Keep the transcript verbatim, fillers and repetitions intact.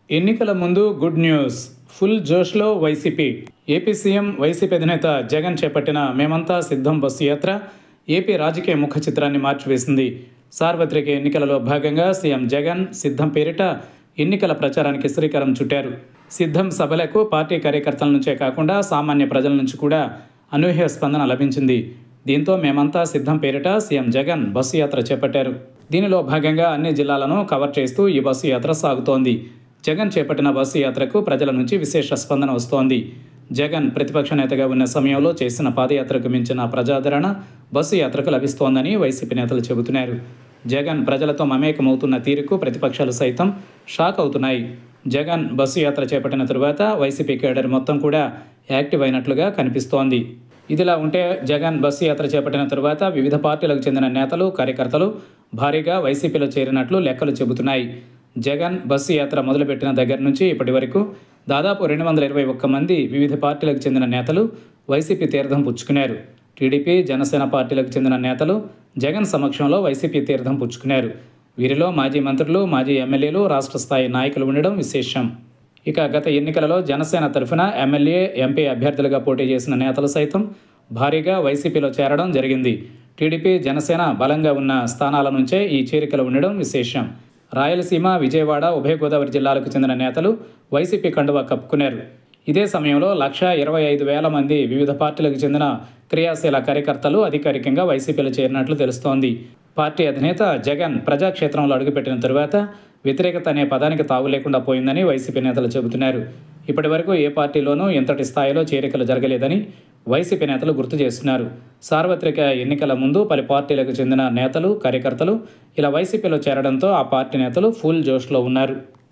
ఎన్నికల ముందు good news. Full జోష్లో వైసీపీ. ఏపీ సీఎం వైసీపీ అధినేత జగన్ చేపట్టిన మేమంతా సిద్ధం బస్సు యాత్ర ఏపీ రాజకీయ ముఖ చిత్రాన్ని మార్చివేసింది. సార్వత్రిక ఎన్నికలలో భాగంగా సీఎం జగన్ సిద్ధం పేరిట ఎన్నికల ప్రచారానికి శ్రీకారం చుట్టారు. సిద్ధం సభలకు పార్టీ కార్యకర్తల నుంచే కాకుండా సామాన్య ప్రజల నుంచి కూడా అనూహ్య స్పందన లభించింది. దీంతో మేమంతా సిద్ధం పేరిట సీఎం జగన్ బస్సు యాత్ర చేపట్టారు. దీనిలో భాగంగా అన్ని జిల్లాలను కవర్ చేస్తూ ఈ బస్సు యాత్ర సాగుతోంది. జగన్ చేపట్టిన బస్సు యాత్రకు ప్రజల నుంచి విశేష స్పందన వస్తోంది. జగన్ ప్రతిపక్ష నేతగా ఉన్న సమయంలో చేసిన పాదయాత్రకు మించిన ప్రజాదరణ బస్సు యాత్రకు లభిస్తోందని వైసీపీ నేతలు చెబుతున్నారు. జగన్ ప్రజలతో మమేకమవుతున్న తీరుకు ప్రతిపక్షాలు సైతం షాక్ అవుతున్నాయి. జగన్ బస్సు యాత్ర చేపట్టిన తరువాత వైసీపీ కేడర్ మొత్తం కూడా యాక్టివ్ అయినట్లుగా కనిపిస్తోంది. ఇదిలా ఉంటే జగన్ బస్సు యాత్ర చేపట్టిన తరువాత వివిధ పార్టీలకు చెందిన నేతలు, కార్యకర్తలు భారీగా వైసీపీలో చేరినట్లు లెక్కలు చెబుతున్నాయి. జగన్ బస్సు యాత్ర మొదలుపెట్టిన దగ్గర నుంచి ఇప్పటి వరకు దాదాపు రెండు వందల ఇరవై ఒక్క మంది వివిధ పార్టీలకు చెందిన నేతలు వైసీపీ తీర్థం పుచ్చుకున్నారు. టీడీపీ, జనసేన పార్టీలకు చెందిన నేతలు జగన్ సమక్షంలో వైసీపీ తీర్థం పుచ్చుకున్నారు. వీరిలో మాజీ మంత్రులు, మాజీ ఎమ్మెల్యేలు, రాష్ట్ర స్థాయి నాయకులు ఉండడం విశేషం. ఇక గత ఎన్నికలలో జనసేన తరఫున ఎమ్మెల్యే, ఎంపీ అభ్యర్థులుగా పోటీ చేసిన నేతలు సైతం భారీగా వైసీపీలో చేరడం జరిగింది. టీడీపీ, జనసేన బలంగా ఉన్న స్థానాల నుంచే ఈ చేరికలు ఉండడం విశేషం. రాయలసీమ, విజయవాడ, ఉభయ గోదావరి జిల్లాలకు చెందిన నేతలు వైసీపీ కండువా కప్పుకున్నారు. ఇదే సమయంలో లక్ష ఇరవై ఐదు వేల మంది వివిధ పార్టీలకు చెందిన క్రియాశీల కార్యకర్తలు అధికారికంగా వైసీపీలో చేరినట్లు తెలుస్తోంది. పార్టీ అధినేత జగన్ ప్రజాక్షేత్రంలో అడుగుపెట్టిన తరువాత వ్యతిరేకత అనే పదానికి తావు లేకుండా పోయిందని వైసీపీ నేతలు చెబుతున్నారు. ఇప్పటి వరకు ఏ పార్టీలోనూ ఇంతటి స్థాయిలో చేరికలు జరగలేదని వైసీపీ నేతలు గుర్తు చేస్తున్నారు. సార్వత్రిక ఎన్నికల ముందు పలు పార్టీలకు చెందిన నేతలు, కార్యకర్తలు ఇలా వైసీపీలో చేరడంతో ఆ పార్టీ నేతలు ఫుల్ జోష్లో ఉన్నారు.